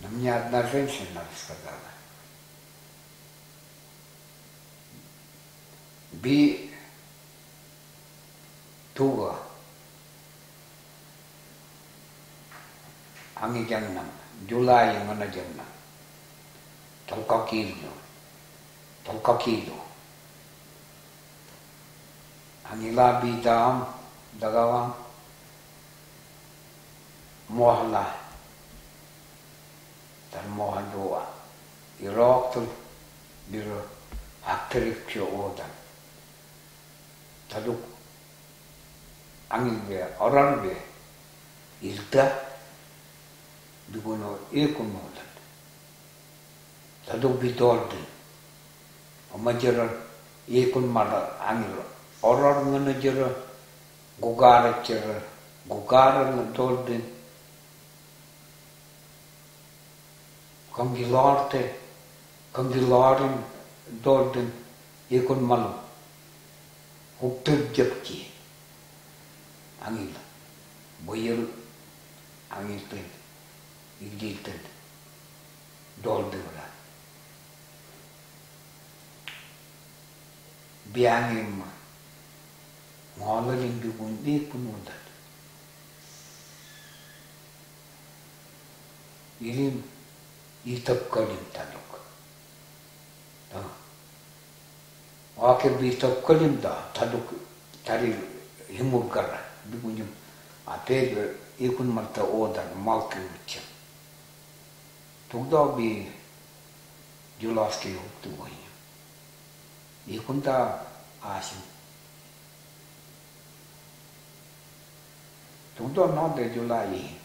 Мне одна женщина рассказала. Би туга анgi jangnam July ngana jangnam tolkakilo angi labi dam dagawang mohla dan mohandoa iroktul biro akterik kyo odan taduk angin be orang be ilta dugono ekonodan taduk bitolde amajaran ekon mara angin orang ngana gugara tolde kangilarin tolde ekon malu huktur japki angin boyer angin ten igilten dolde wala biangim ngolaling dugundi punudan ilim itap kalim taluk wakir bitap kalim da taluk tari himugara dugunyum apeg ikun marta odan malki ucam tugda bi julaski huktu wahim ikun ta asim tugda no de julai